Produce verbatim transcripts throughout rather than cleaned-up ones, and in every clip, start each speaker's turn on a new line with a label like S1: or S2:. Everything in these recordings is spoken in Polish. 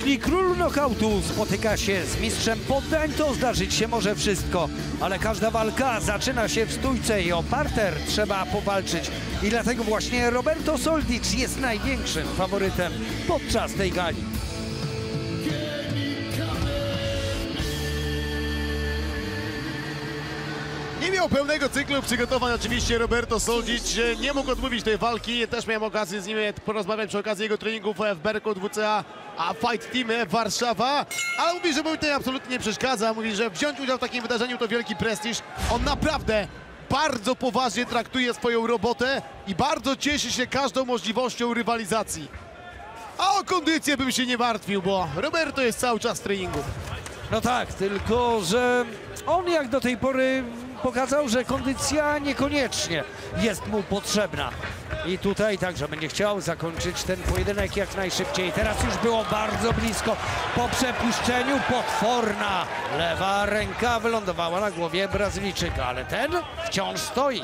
S1: Jeśli król knockoutu spotyka się z mistrzem poddań, to zdarzyć się może wszystko. Ale każda walka zaczyna się w stójce i o parter trzeba powalczyć. I dlatego właśnie Roberto Soldić jest największym faworytem podczas tej gali.
S2: Nie miał pełnego cyklu przygotowań oczywiście Roberto Soldić, nie mógł odmówić tej walki. Też miałem okazję z nim porozmawiać przy okazji jego treningów w Berku W C A a Fight Team Warszawa. Ale mówi, że mu to absolutnie nie przeszkadza. Mówi, że wziąć udział w takim wydarzeniu to wielki prestiż. On naprawdę bardzo poważnie traktuje swoją robotę i bardzo cieszy się każdą możliwością rywalizacji. A o kondycję bym się nie martwił, bo Roberto jest cały czas w treningu.
S1: No tak, tylko że on jak do tej pory pokazał, że kondycja niekoniecznie jest mu potrzebna. I tutaj także będzie chciał zakończyć ten pojedynek jak najszybciej. Teraz już było bardzo blisko. Po przepuszczeniu potworna lewa ręka wylądowała na głowie Brazylijczyka, ale ten wciąż stoi.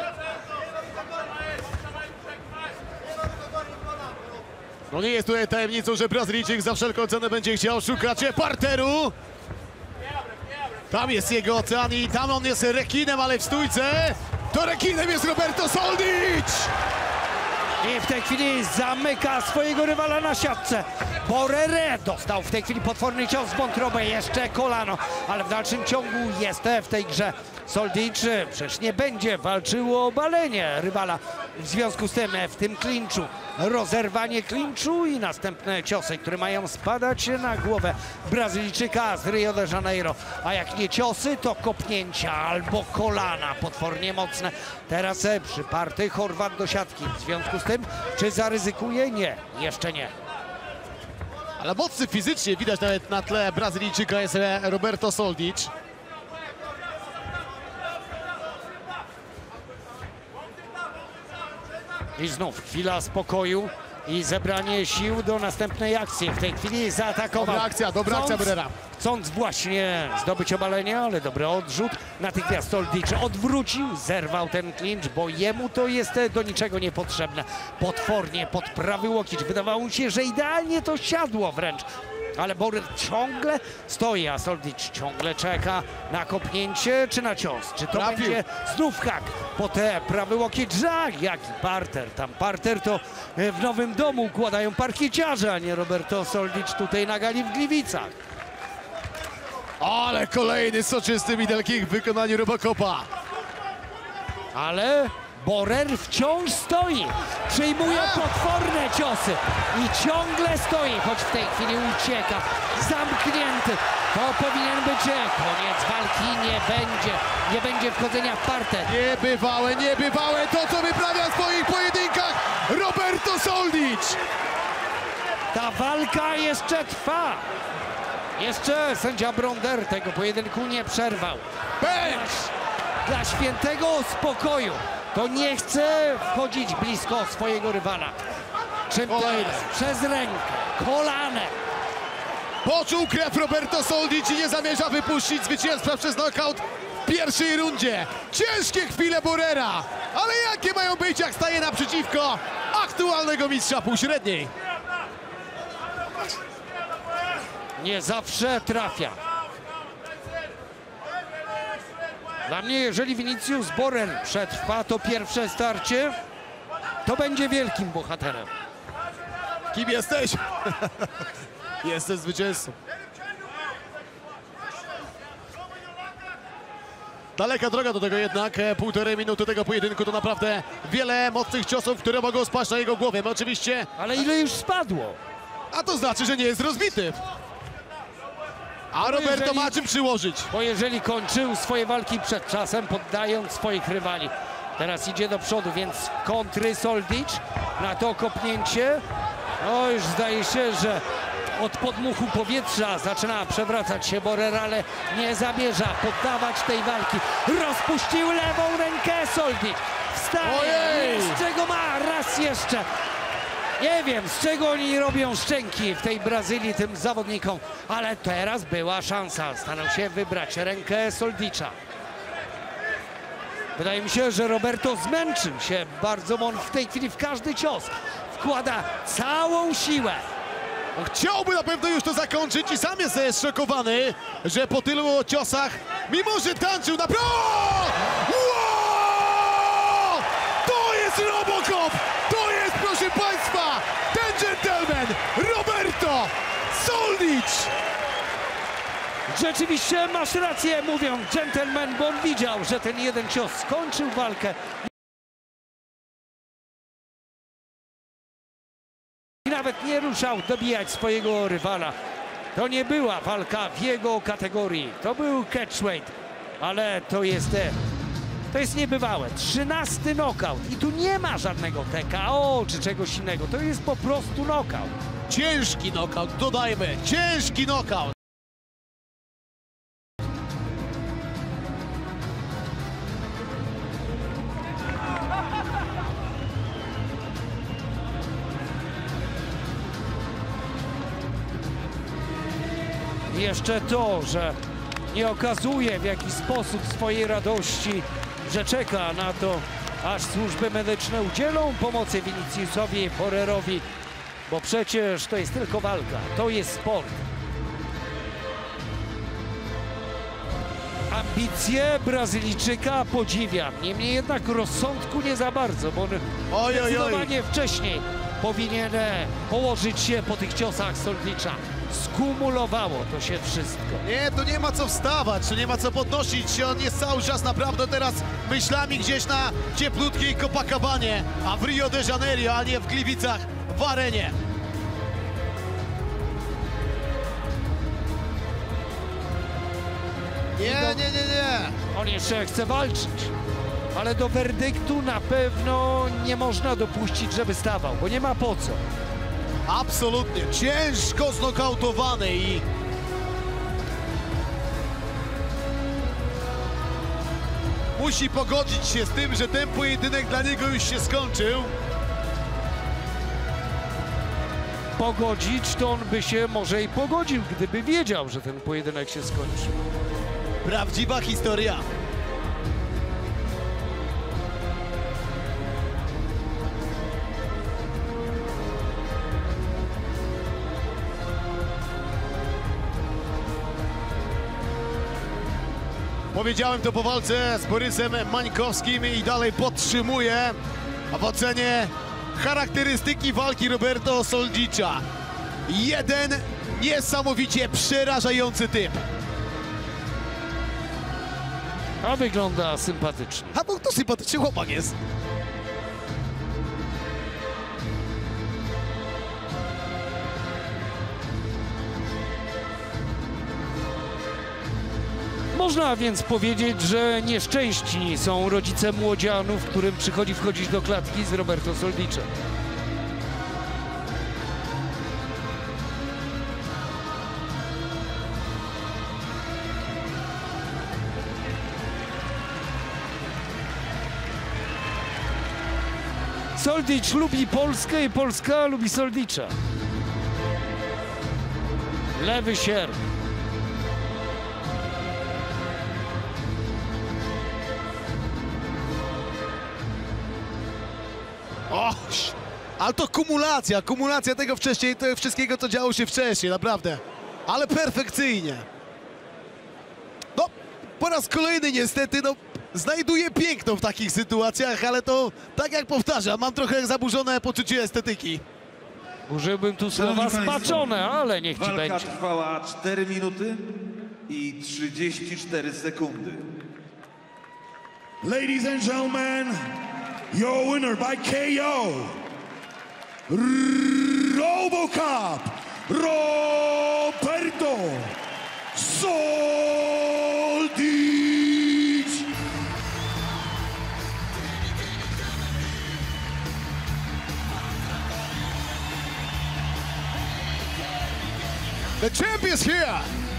S2: No nie jest tutaj tajemnicą, że Brazylijczyk za wszelką cenę będzie chciał szukać parteru. Tam jest jego ocean i tam on jest rekinem, ale w stójce to rekinem jest Roberto Soldić!
S1: I w tej chwili zamyka swojego rywala na siatce. Borere dostał w tej chwili potworny cios w wątrobę, jeszcze kolano, ale w dalszym ciągu jest w tej grze Soldić. Przecież nie będzie walczył o obalenie rywala. W związku z tym w tym klinczu rozerwanie klinczu i następne ciosy, które mają spadać na głowę Brazylijczyka z Rio de Janeiro. A jak nie ciosy, to kopnięcia albo kolana potwornie mocne. Teraz przyparty Chorwat do siatki. W związku z tym, czy zaryzykuje? Nie, jeszcze nie.
S2: Ale mocny fizycznie, widać nawet na tle Brazylijczyka jest Roberto Soldić.
S1: I znów chwila spokoju i zebranie sił do następnej akcji. W tej chwili zaatakował.
S2: Dobra akcja, dobra akcja Borera.
S1: Chcąc właśnie zdobyć obalenie, ale dobry odrzut. Natychmiast Soldić odwrócił, zerwał ten klincz, bo jemu to jest do niczego niepotrzebne. Potwornie pod prawy łokieć. Wydawało mu się, że idealnie to siadło wręcz. Ale Borer ciągle stoi, a Soldić ciągle czeka na kopnięcie czy na cios. Czy to
S2: Trafił.
S1: będzie znów hak po te prawy łokieć? Żak, jaki parter. Tam parter to w Nowym Domu układają parkieciarze, a nie Roberto Soldić tutaj na gali w Gliwicach.
S2: Ale kolejny soczysty middle kick w wykonaniu Robocopa.
S1: Ale Borer wciąż stoi, przyjmuje potworne ciosy i ciągle stoi, choć w tej chwili ucieka, zamknięty. To powinien być koniec walki, nie będzie, nie będzie wchodzenia w parter.
S2: Niebywałe, niebywałe to, co wyprawia w swoich pojedynkach Roberto Soldić.
S1: Ta walka jeszcze trwa. Jeszcze sędzia Bronder tego pojedynku nie przerwał.
S2: Bang!
S1: Dla świętego spokoju to nie chce wchodzić blisko swojego rywala. Czym to jest? Przez rękę, kolanem.
S2: Poczuł krew Roberto Soldić i nie zamierza wypuścić zwycięstwa przez knockout w pierwszej rundzie. Ciężkie chwile Borera, ale jakie mają być, jak staje naprzeciwko aktualnego mistrza półśredniej?
S1: Nie zawsze trafia. Dla mnie, jeżeli Vinicius Borer przetrwa to pierwsze starcie, to będzie wielkim bohaterem.
S2: Kim jesteś? Jestem zwycięzcą. Daleka droga do tego jednak, półtorej minuty tego pojedynku to naprawdę wiele mocnych ciosów, które mogą spaść na jego głowę. Oczywiście.
S1: Ale ile już spadło?
S2: A to znaczy, że nie jest rozbity. A Roberto
S1: jeżeli,
S2: ma czym przyłożyć.
S1: Bo jeżeli kończył swoje walki przed czasem, poddając swoich rywali, teraz idzie do przodu, więc kontry Soldić na to kopnięcie. No już zdaje się, że od podmuchu powietrza zaczyna przewracać się Borer, ale nie zamierza poddawać tej walki. Rozpuścił lewą rękę Soldić. Wstaje,
S2: Ojej!
S1: z czego ma raz jeszcze. Nie wiem, z czego oni robią szczęki w tej Brazylii tym zawodnikom, ale teraz była szansa. Starał się wybrać rękę Soldicza. Wydaje mi się, że Roberto zmęczył się bardzo, bo on w tej chwili w każdy cios wkłada całą siłę.
S2: Chciałby na pewno już to zakończyć i sam jest zszokowany, że po tylu ciosach, mimo że tańczył na... Wow! To jest Robocop! To jest, proszę Państwa, ten gentleman, Roberto Soldić!
S1: Rzeczywiście masz rację, mówią gentleman, bo on widział, że ten jeden cios skończył walkę. I nawet nie ruszał dobijać swojego rywala. To nie była walka w jego kategorii. To był catchweight, ale to jest, to jest niebywałe. trzynasty knockout i tu nie ma żadnego T K O czy czegoś innego. To jest po prostu knockout.
S2: Ciężki knockout, dodajmy, ciężki knockout.
S1: Jeszcze to, że nie okazuje w jakiś sposób swojej radości, że czeka na to, aż służby medyczne udzielą pomocy Viniciusowi Porerowi, bo przecież to jest tylko walka, to jest sport. Ambicje Brazylijczyka podziwiam, niemniej jednak rozsądku nie za bardzo, bo on
S2: Oj, oj, oj.
S1: zdecydowanie wcześniej powinien położyć się po tych ciosach Soldicza. Skumulowało to się wszystko.
S2: Nie, to nie ma co wstawać, to nie ma co podnosić. On jest cały czas naprawdę teraz myślami gdzieś na cieplutkiej Copacabanie, a w Rio de Janeiro, a nie w Gliwicach, w arenie. Nie, nie, nie, nie.
S1: On jeszcze chce walczyć, ale do werdyktu na pewno nie można dopuścić, żeby stawał, bo nie ma po co.
S2: Absolutnie, ciężko znokautowany i... Musi pogodzić się z tym, że ten pojedynek dla niego już się skończył.
S1: Pogodzić to on by się może i pogodził, gdyby wiedział, że ten pojedynek się skończy.
S2: Prawdziwa historia. Powiedziałem to po walce z Borysem Mańkowskim i dalej podtrzymuję w ocenie charakterystyki walki Roberto Soldicza. Jeden niesamowicie przerażający typ.
S1: A wygląda sympatycznie.
S2: A bo to sympatyczny chłopak jest.
S1: Można więc powiedzieć, że nieszczęśni są rodzice młodzianów, którym przychodzi wchodzić do klatki z Roberto Soldiczem. Soldicz lubi Polskę i Polska lubi Soldicza. Lewy sierp.
S2: O, ale to kumulacja, kumulacja tego wcześniej, tego wszystkiego, co działo się wcześniej, naprawdę. Ale perfekcyjnie. No, po raz kolejny niestety, no, znajduję piękno w takich sytuacjach, ale to, tak jak powtarzam, mam trochę zaburzone poczucie estetyki.
S1: Użyłbym tu słowa spaczone, ale niech ci będzie.
S3: Walka trwała cztery minuty i trzydzieści cztery sekundy.
S4: Ladies and gentlemen, your winner by K O, Robocop, Roberto Soldić.
S2: The champ is here!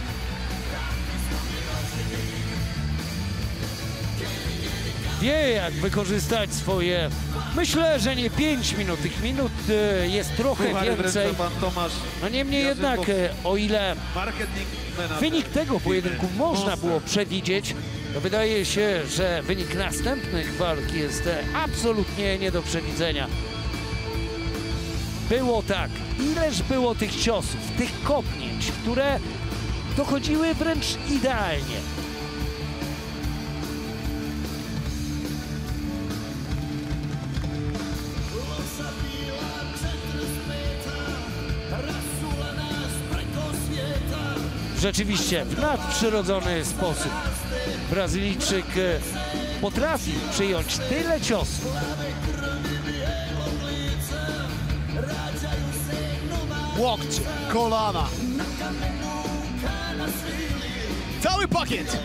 S1: Wie, jak wykorzystać swoje... Myślę, że nie pięć minut, tych minut e, jest trochę
S3: Puchary
S1: więcej.
S3: wręcza pan Tomasz.
S1: No niemniej jednak, e, o ile
S3: Marketing manager.
S1: wynik tego pojedynku
S3: firmy
S1: można
S3: Monster.
S1: było przewidzieć, to wydaje się, że wynik następnych walk jest e, absolutnie nie do przewidzenia. było tak. Ileż było tych ciosów, tych kopnięć, które dochodziły wręcz idealnie. Rzeczywiście w nadprzyrodzony sposób Brazylijczyk e, potrafi przyjąć tyle ciosów.
S2: Łokcie, kolana. Cały pakiet.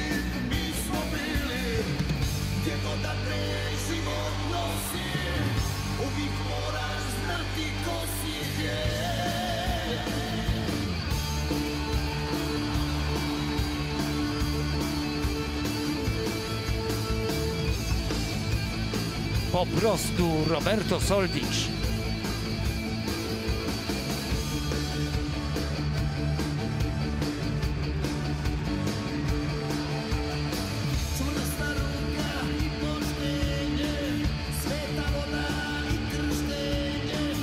S1: Po prostu Roberto Soldić.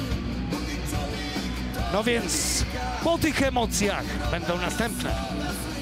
S1: No więc po tych emocjach będą następne.